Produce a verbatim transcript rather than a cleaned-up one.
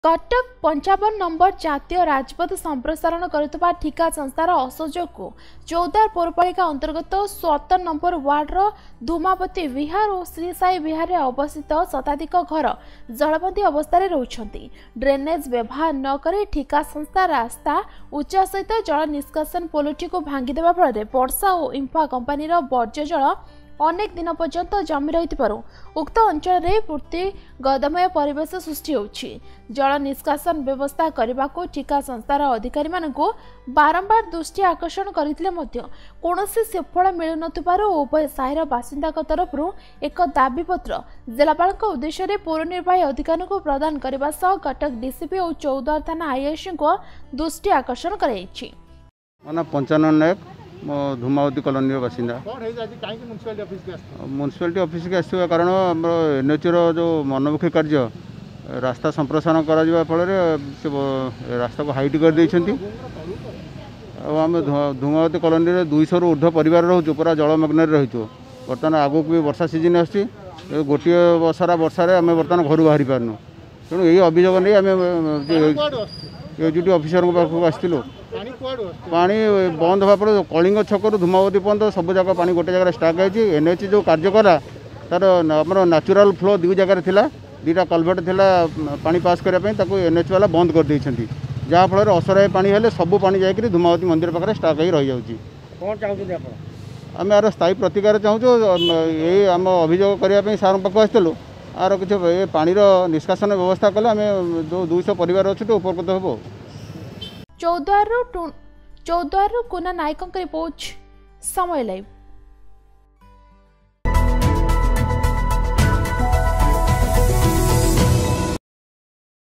कटक पंचावन नंबर जातीय राजपथ संप्रसारण करुवा ठिका संस्थार असहयोग को चौदार पौरपालिका अंतर्गत सतर नंबर वार्डर धूमावती विहार और श्री साई विहार में अवस्थित शताधिक घर जलबंदी अवस्था रोचंती। ड्रेनेज व्यवहार नक ठिका संस्था रास्ता उच्चा सहित जल निष्कासन पोलटी को भांगीदेवा फल वर्षा और इंफा कंपानी वर्ज्य जल अनेक दिन पर्यंत जमी रही उक्त अंचल में पूर्ति गदमय परिवेश सृष्टि होछि। जल निष्कासन व्यवस्था करने को ठिका संस्थार अधिकारी मानकु बारंबार दृष्टि आकर्षण करथिले मध्य कोनोसी सफल मिलु नथुबारु उभय साहिर बासिंदा तरफ एक दाबी पत्र जिलापाल उद्देश्य पौर निर्वाही अधिकारी को प्रदान करने सह कटक डीसीपी और चौदार थाना आईआईसी को दृष्टि आकर्षण कराइछि। पंचानन नायक मो धूमावती कॉलोनी बासिंदा म्यूनिसिपालिटी ऑफिस के आसवा कारण एनएचर जो मनमुखी कार्य रास्ता संप्रसारण करा फल रास्ता को हाइट कर देइछंती। आम धूमावती कॉलोनी दुईश रु ऊर्ध्व परिवार रोचु पूरा जलमग्न रहीचु। बर्तमान आगु भी वर्षा सीजन आसी गोटे बसारा वर्षा आम बर्तमान घर बाहरी पारनु तेणु यही अभियोग नहीं आम एजुटी ऑफिसर पाखक आसलु पानी बंद हवा पर कलिंग छकरू धूमावती पर्यंत सब जगह पानी गोटे जगह स्टाक है। एनएच जो कार्य कला तार आमर नेचुरल फ्लो दुई जगह थिला दीटा कलभट थिला पानी पास करने एनएच वाला बंद कर देइछंती जहाँफल असराय पानी हेले सब पानी जाकि धूमावती मंदिर पाखे स्टाक हो रही जाऊँगी। आम यार स्थायी प्रतिकार चाहूँ ये आम अभियोग करने सार पाक आसलु आर कि पानी निष्कासन व्यवस्था कले आम जो दुईश परिवार अच्छे उपकृत हम। चौदार चौदार कुना नायकों रिपोर्ट समय लाइव।